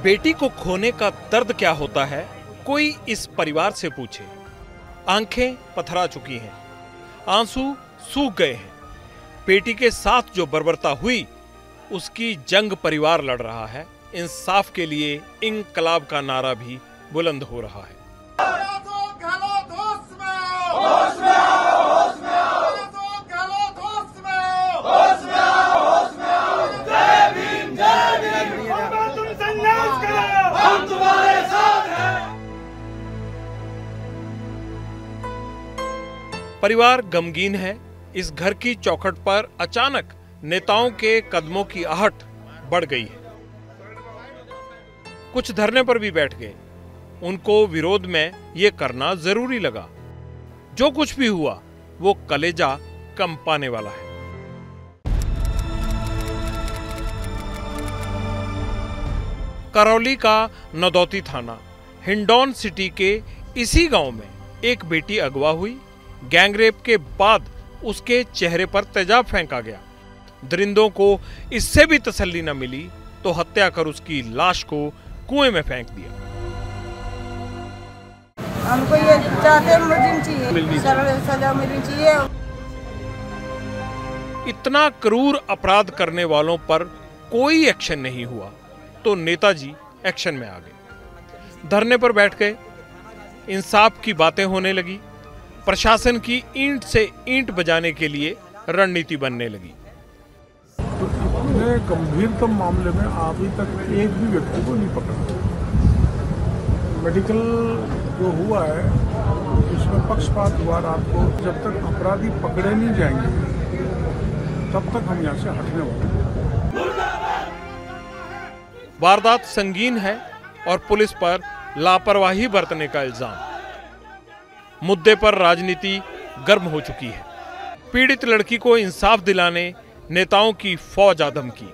बेटी को खोने का दर्द क्या होता है, कोई इस परिवार से पूछे। आंखें पथरा चुकी हैं, आंसू सूख गए हैं। बेटी के साथ जो बर्बरता हुई उसकी जंग परिवार लड़ रहा है। इंसाफ के लिए इंकलाब का नारा भी बुलंद हो रहा है। परिवार गमगीन है। इस घर की चौखट पर अचानक नेताओं के कदमों की आहट बढ़ गई है। कुछ धरने पर भी बैठ गए। उनको विरोध में ये करना जरूरी लगा। जो कुछ भी हुआ वो कलेजा कंपाने वाला है। करौली का नदौती थाना, हिंडौन सिटी के इसी गांव में एक बेटी अगवा हुई। गैंगरेप के बाद उसके चेहरे पर तेजाब फेंका गया। दरिंदों को इससे भी तसल्ली न मिली तो हत्या कर उसकी लाश को कुएं में फेंक दिया। हमको ये चाहते मुझे चाहिए, सजा मिलनी चाहिए। इतना क्रूर अपराध करने वालों पर कोई एक्शन नहीं हुआ तो नेताजी एक्शन में आ गए। धरने पर बैठ गए। इंसाफ की बातें होने लगी। प्रशासन की ईंट से ईंट बजाने के लिए रणनीति बनने लगी। तो इतने गंभीरतम मामले में अभी तक एक भी व्यक्ति को नहीं पकड़ा। मेडिकल जो हुआ है इसमें पक्षपात हुआ। रात को जब तक अपराधी पकड़े नहीं जाएंगे तब तक हम यहाँ से हटने वाले। वारदात संगीन है और पुलिस पर लापरवाही बरतने का इल्जाम। मुद्दे पर राजनीति गर्म हो चुकी है। पीड़ित लड़की को इंसाफ दिलाने नेताओं की फौज आदम की।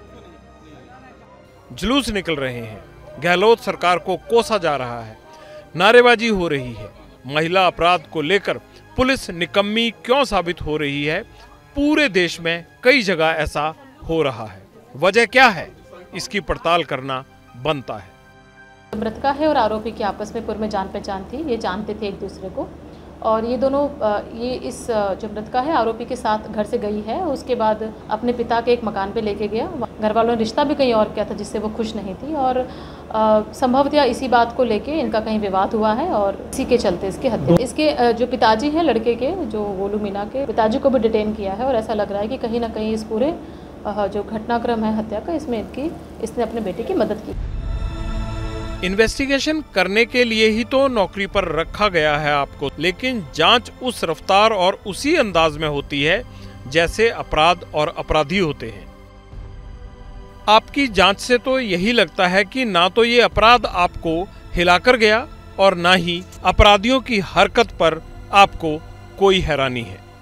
जुलूस निकल रहे हैं। गहलोत सरकार को कोसा जा रहा है। नारेबाजी हो रही है। महिला अपराध को लेकर पुलिस निकम्मी क्यों साबित हो रही है, पूरे देश में कई जगह ऐसा हो रहा है। वजह क्या है, इसकी पड़ताल करना बनता है। मृतका है और आरोपी की आपस में पूर्व में जान पहचान थी। ये जानते थे एक दूसरे को और ये दोनों इस जो मृतका है आरोपी के साथ घर से गई है। उसके बाद अपने पिता के एक मकान पे लेके गया। घर वालों ने रिश्ता भी कहीं और किया था जिससे वो खुश नहीं थी और संभवतः इसी बात को लेके इनका कहीं विवाद हुआ है और इसी के चलते इसकी हत्या। इसके जो पिताजी हैं लड़के के, जो गोलू मीना के पिताजी को भी डिटेन किया है और ऐसा लग रहा है कि कहीं ना कहीं इस पूरे जो घटनाक्रम है हत्या का, इसमें इसने अपने बेटे की मदद की। इन्वेस्टिगेशन करने के लिए ही तो नौकरी पर रखा गया है आपको, लेकिन जांच उस रफ्तार और उसी अंदाज में होती है जैसे अपराध और अपराधी होते हैं। आपकी जांच से तो यही लगता है कि ना तो ये अपराध आपको हिलाकर गया और ना ही अपराधियों की हरकत पर आपको कोई हैरानी है।